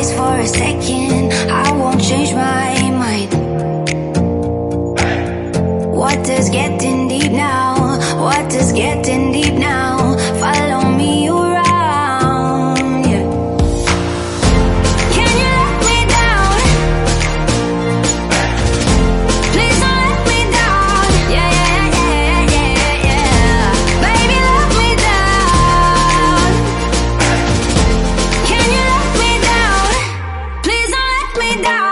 eyes for a second, I won't change my mind. What does getting deep now? What does getting deep now? Follow me around, yeah. Can you let me down? Please don't let me down. Yeah, yeah, yeah, yeah, yeah. Baby, let me down. Can you let me down? Please don't let me down.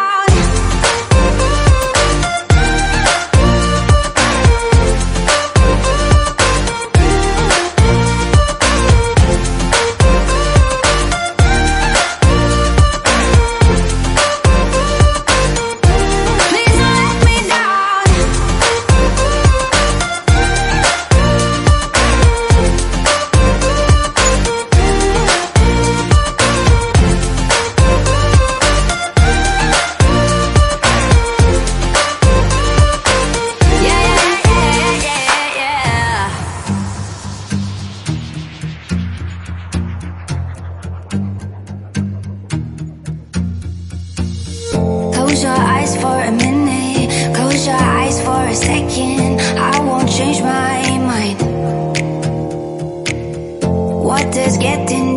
Close your eyes for a minute, close your eyes for a second, I won't change my mind. What does getting